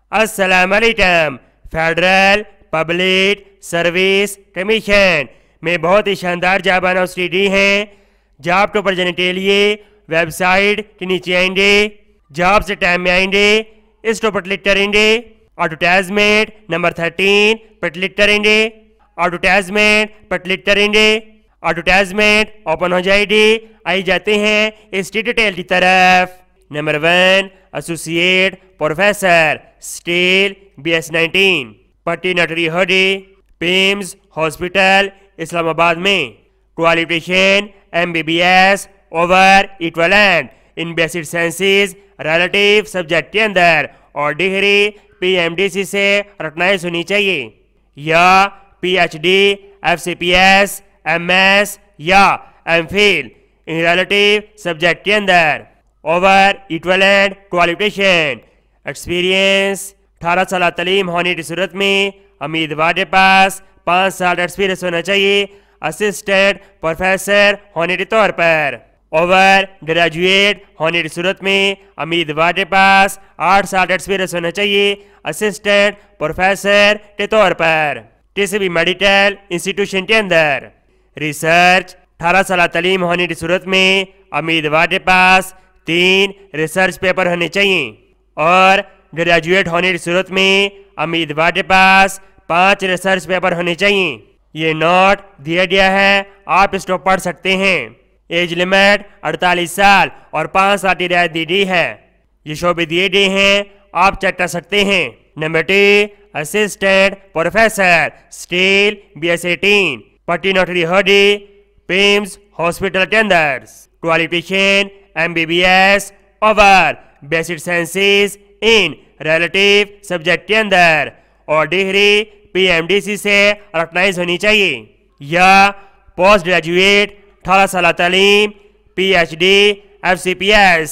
अस्सलाम वालेकुम। Federal public service commission में बहुत ही शानदार जॉब अनाउंसमेंट दी है। जॉब टू पर जाने के लिए वेबसाइट के नीचे आएंगे, जॉब से टाइम में आएंगे, इस टॉप पर क्लिक करेंगे, एडवर्टाइजमेंट नंबर 13 पर क्लिक करेंगे, एडवर्टाइजमेंट पर क्लिक करेंगे, एडवर्टाइजमेंट ओपन हो जाएगी। आई जाते हैं इस डिटेल की तरफ। Number 1 associate professor steel BS19 पट्टी नटरी होडी पिम्स हॉस्पिटल इस्लामाबाद में। Qualification MBBS over equivalent in basic sciences relative subject के अंदर और डिग्री PMDC से रिकॉग्नाइज होनी चाहिए या PhD FCPS MS या MPhil इन रिलेटिव सब्जेक्ट के अंदर। ओवर इक्वलेंट क्वालिफिकेशन एक्सपीरियंस 18 साल तालीम होने की सूरत में उम्मीदवार के पास 5 साल एक्सपीरियंस होना चाहिए असिस्टेंट प्रोफेसर होने के तौर पर। ओवर ग्रेजुएट होने की सूरत में उम्मीदवार के पास 8 साल एक्सपीरियंस होना चाहिए असिस्टेंट प्रोफेसर के तौर पर किसी भी मेडिकल इंस्टीट्यूशन के अंदर। रिसर्च 18 साल तालीम होने की सूरत में उम्मीदवार के पास 3 रिसर्च पेपर होने चाहिए और ग्रेजुएट होने की सूरत में उम्मीदवार के पास 5 रिसर्च पेपर होने चाहिए। ये नोट दिया गया है, आप इसको पढ़ सकते हैं। एज लिमिट 48 साल और 5 साल की रियायत दी गई है। ये शोबे दिए गए हैं, आप चेक कर सकते हैं। Number 2 assistant professor steel BS18 पट्टी नोटरी होडी पिम्स हॉस्पिटल के अंदर। Qualification MBBS over basic sciences in relative subject के अंदर और डिग्री PMDC से रिकॉग्नाइज होनी चाहिए या पोस्ट ग्रेजुएट 18 साल तालीम PhD FCPS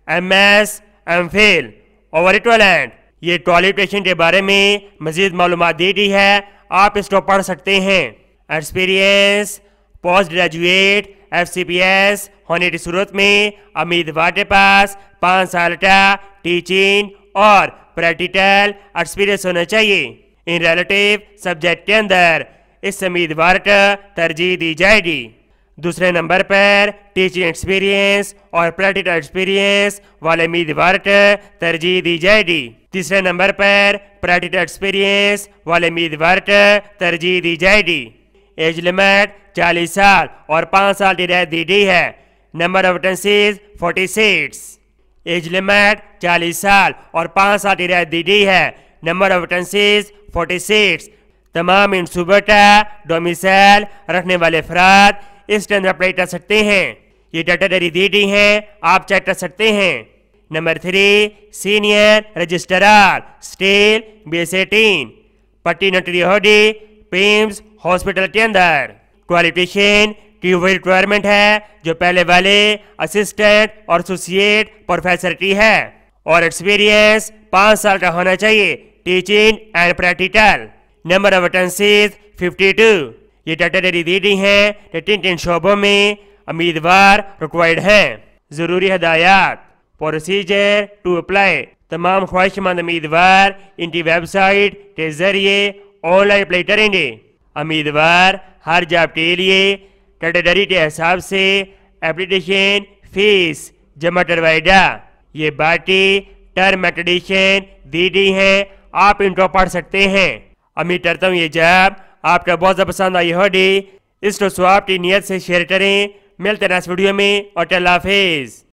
MS MPhil over equivalent. ये क्वालिफिकेशन के बारे में मजीद मालूमात दी गई है, आप इसको पढ़ सकते हैं। एक्सपीरियंस पोस्ट ग्रेजुएट FCPS होने की सूरत में उम्मीदवार के पास 5 साल का टीचिंग और प्रैक्टिकल एक्सपीरियंस होना चाहिए इन रिलेटिव सब्जेक्ट के अंदर। इस उम्मीदवार को तरजीह दी जाएगी। दूसरे नंबर पर टीचिंग एक्सपीरियंस और प्रैक्टिकल एक्सपीरियंस वाले उम्मीदवार को तरजीह दी जाएगी। तीसरे नंबर पर प्रैक्टिकल एक्सपीरियंस वाले उम्मीदवार को तरजीह दी जाएगी। एज लिमिट 40 साल और 5 साल की रियायत दी गई है। Number of vacancies 46। Age limit 40 साल और 5 साल की रियायत दी गई है। Number of vacancies 46। तमाम इन सूबों का डोमिसाइल रखने वाले अफराद इसके अंदर अप्लाई कर सकते हैं। ये कैटेगरी दी गई है, आप चेक कर सकते हैं। Number 3 senior registrar steel BS18 पट्टी नोटरी होडी पिम्स हॉस्पिटल के अंदर। क्वालिफिकेशन की वही रिक्वायरमेंट है जो पहले वाले असिस्टेंट और एसोसिएट प्रोफेसर की है और एक्सपीरियंस 5 साल का होना चाहिए teaching and practical. Number of vacancies 52। ये कैटेगरी दी गई है कि किन शोबों में उम्मीदवार रिक्वायर्ड हैं। जरूरी हदायत प्रोसीजर टू अप्लाई। तमाम ख्वाहिशमंद उम्मीदवार इनकी वेबसाइट के जरिए ऑनलाइन अप्लाई करेंगे। उम्मीदवार हर जॉब के लिए कैटेगरी के हिसाब से एप्लीकेशन फीस जमा करवाएगा। ये बाकी टर्म एंड कंडीशन दी गई है, आप इनको पढ़ सकते हैं। उम्मीद करता हूँ ये जॉब आपका बहुत ज़्यादा पसंद आई होगी। इसको स्वाब की नीयत से शेयर करें। मिलते हैं नेक्स्ट वीडियो में और अल्लाह हाफिज़।